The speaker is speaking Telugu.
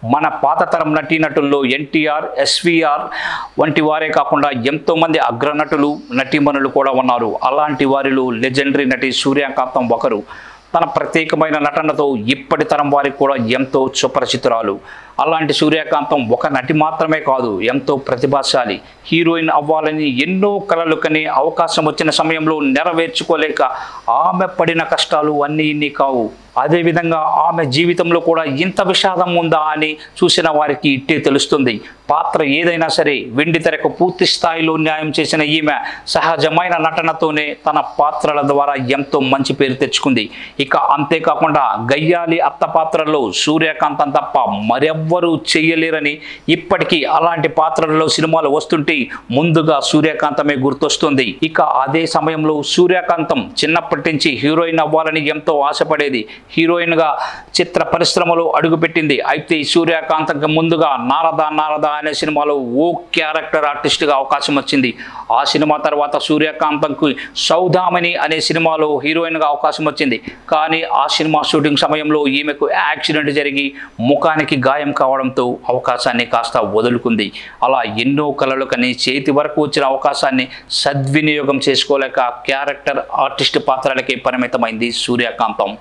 మన పాతతరం నటీనటుల్లో ఎన్టీఆర్, ఎస్వీఆర్ వంటి వారే కాకుండా ఎంతోమంది అగ్రనటులు, నటీమణులు కూడా ఉన్నారు. అలాంటి వారిలో లెజెండరీ నటి సూర్యకాంతం ఒకరు. తన ప్రత్యేకమైన నటనతో ఇప్పటి తరం వారికి కూడా ఎంతో సుపరిచితురాలు. అలాంటి సూర్యకాంతం ఒక నటి మాత్రమే కాదు, ఎంతో ప్రతిభాశాలి. హీరోయిన్ అవ్వాలని ఎన్నో కలలు కని అవకాశం వచ్చిన సమయంలో నెరవేర్చుకోలేక ఆమె పడిన కష్టాలు అన్నీ ఇన్ని కావు. అదేవిధంగా ఆమె జీవితంలో కూడా ఇంత విషాదం ఉందా అని చూసిన వారికి ఇట్టే తెలుస్తుంది. పాత్ర ఏదైనా సరే వెండి తెరకు పూర్తి స్థాయిలో న్యాయం చేసిన ఈమె సహజమైన నటనతోనే తన పాత్రల ద్వారా ఎంతో మంచి పేరు తెచ్చుకుంది. ఇక అంతేకాకుండా గయ్యాలి అత్త పాత్రలో సూర్యకాంతం తప్ప మరెవ్వరూ చెయ్యలేరని, ఇప్పటికీ అలాంటి పాత్రలలో సినిమాలు వస్తుంటే ముందుగా సూర్యకాంతమే గుర్తొస్తుంది. ఇక అదే సమయంలో సూర్యకాంతం చిన్నప్పటి నుంచి హీరోయిన్ అవ్వాలని ఎంతో ఆశపడేది. హీరోయిన్గా చిత్ర పరిశ్రమలో అడుగుపెట్టింది. అయితే సూర్యకాంతంకి ముందుగా నారద అనే సినిమాలో ఓ క్యారెక్టర్ ఆర్టిస్ట్గా అవకాశం వచ్చింది. ఆ సినిమా తర్వాత సూర్యకాంతంకు సౌదామిని అనే సినిమాలో హీరోయిన్గా అవకాశం వచ్చింది. కానీ ఆ సినిమా షూటింగ్ సమయంలో ఈమెకు యాక్సిడెంట్ జరిగి ముఖానికి గాయం కావడంతో అవకాశాన్ని కాస్త వదులుకుంది. అలా ఎన్నో కలలు కని చేతి వరకు వచ్చిన అవకాశాన్ని సద్వినియోగం చేసుకోలేక క్యారెక్టర్ ఆర్టిస్ట్ పాత్రలకే పరిమితమైంది సూర్యకాంతం.